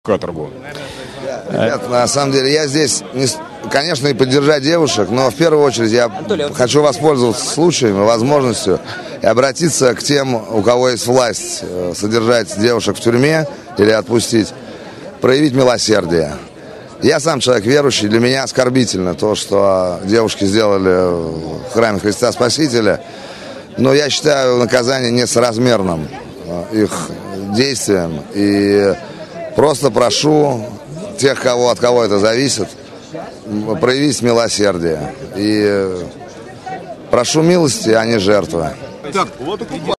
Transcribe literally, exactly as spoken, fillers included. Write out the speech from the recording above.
Каторгу. Ребят, на самом деле я здесь, не, конечно, и поддержать девушек, но в первую очередь я хочу воспользоваться случаем и возможностью и обратиться к тем, у кого есть власть содержать девушек в тюрьме или отпустить, проявить милосердие. Я сам человек верующий, для меня оскорбительно то, что девушки сделали в храме Христа Спасителя, но я считаю наказание несоразмерным их действиям и просто прошу тех, кого, от кого это зависит, проявить милосердие. И прошу милости, а не жертвы. Так, вот